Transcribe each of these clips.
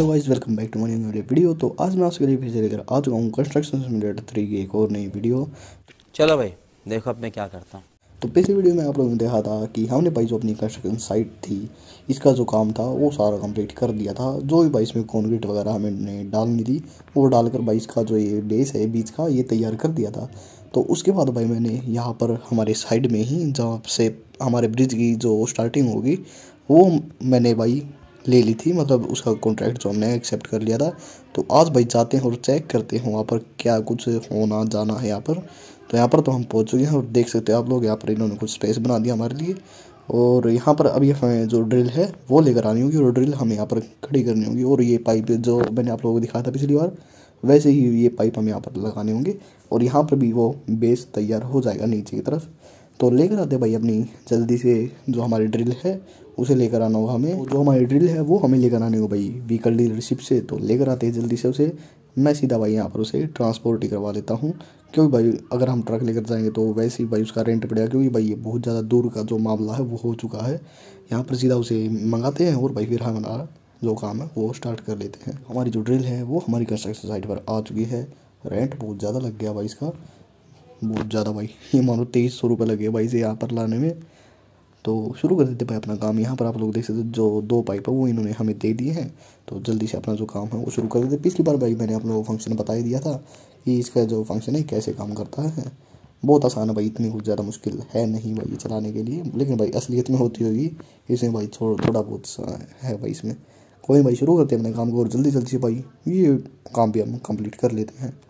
Hello guys, welcome back to my new video. तो आज मैं आपके लिए फिर से लेकर आ चुका हूँ कंस्ट्रक्शन सिमुलेटर 3 की एक और नई वीडियो। चलो भाई देखो अब मैं क्या करता हूँ। तो पिछली वीडियो में आप लोगों ने देखा था कि हमने भाई जो अपनी कंस्ट्रक्शन साइट थी इसका जो काम था वो सारा कंप्लीट कर दिया था। जो भी भाई इसमें कंक्रीट वगैरह हमें डालनी थी वो डालकर भाई इसका जो ये बेस है बीच का ये तैयार कर दिया था। तो उसके बाद भाई मैंने यहाँ पर हमारे साइड में ही जहाँ से हमारे ब्रिज की जो स्टार्टिंग होगी वो मैंने भाई ले ली थी, मतलब उसका कॉन्ट्रैक्ट जो हमने एक्सेप्ट कर लिया था। तो आज भाई जाते हैं और चेक करते हैं वहाँ पर क्या कुछ होना जाना है यहाँ पर। तो यहाँ पर तो हम पहुँच चुके हैं और देख सकते हैं आप लोग, यहाँ पर इन्होंने कुछ स्पेस बना दिया हमारे लिए। और यहाँ पर अभी हमें जो ड्रिल है वो लेकर आनी होगी और ड्रिल हमें यहाँ पर खड़ी करनी होगी। और ये पाइप जो मैंने आप लोगों को दिखाया था पिछली बार वैसे ही ये पाइप हम यहाँ पर लगाने होंगे और यहाँ पर भी वो बेस तैयार हो जाएगा नीचे की तरफ। तो लेकर आते भाई अपनी जल्दी से जो हमारी ड्रिल है उसे लेकर आना होगा हमें। जो हमारी ड्रिल है वो हमें लेकर आने होगा भाई व्हीकल डीलरशिप से। तो लेकर आते हैं जल्दी से उसे। मैं सीधा भाई यहाँ पर उसे ट्रांसपोर्ट ही करवा देता हूँ, क्योंकि भाई अगर हम ट्रक लेकर जाएंगे तो वैसे ही भाई उसका रेंट पड़ेगा, क्योंकि भाई ये बहुत ज़्यादा दूर का जो मामला है वो हो चुका है। यहाँ पर सीधा उसे मंगाते हैं और भाई फिर हमारा जो काम है वो स्टार्ट कर लेते हैं। हमारी जो ड्रिल है वो हमारी कंस्ट्रक्शन साइट पर आ चुकी है। रेंट बहुत ज़्यादा लग गया भाई इसका, बहुत ज़्यादा भाई, ये मानो 2300 रुपये लगे भाई इसे यहाँ पर लाने में। तो शुरू कर देते भाई अपना काम। यहाँ पर आप लोग देख सकते जो 2 पाइप है वो इन्होंने हमें दे दिए हैं। तो जल्दी से अपना जो काम है वो शुरू कर देते। पिछली बार भाई मैंने आप लोगों को फंक्शन बता ही दिया था कि इसका जो फंक्शन है कैसे काम करता है। बहुत आसान है भाई, इतनी कुछ ज़्यादा मुश्किल है नहीं भाई ये चलाने के लिए, लेकिन भाई असलियत में होती होगी इसमें भाई थोड़ा बहुत है भाई इसमें। कोई भाई शुरू करते हैं अपने काम को और जल्दी जल्दी से भाई ये काम भी हम कंप्लीट कर लेते हैं।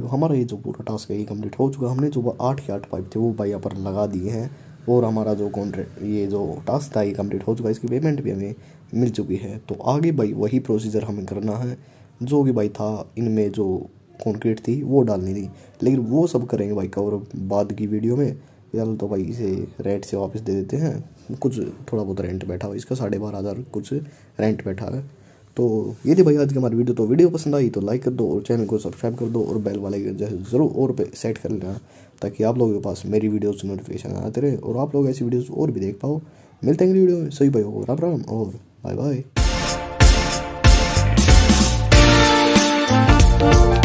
हमारा ये जो पूरा टास्क है ये कंप्लीट हो चुका। हमने जो 8 के 8 पाइप थे वो भाई यहाँ पर लगा दिए हैं, और हमारा जो कॉन्ट्रैक्ट ये जो टास्क था ये कंप्लीट हो चुका है। इसकी पेमेंट भी हमें मिल चुकी है। तो आगे भाई वही प्रोसीजर हमें करना है जो कि भाई था, इनमें जो कंक्रीट थी वो डालनी थी, लेकिन वो सब करेंगे भाई कवर बाद की वीडियो में। फिलहाल तो भाई इसे रेंट से वापस दे देते हैं। कुछ थोड़ा बहुत रेंट बैठा हुआ इसका 12,500 कुछ रेंट बैठा है। तो ये थी भाई आज की हमारी वीडियो। तो वीडियो पसंद आई तो लाइक कर दो और चैनल को सब्सक्राइब कर दो और बेल वाले जैसे ज़रूर और पे सेट कर लेना, ताकि आप लोगों के पास मेरी वीडियोस नोटिफिकेशन आते रहे और आप लोग ऐसी वीडियोस और भी देख पाओ। मिलते हैं अगली वीडियो में। सही भाई हो, राम राम और बाय बाय।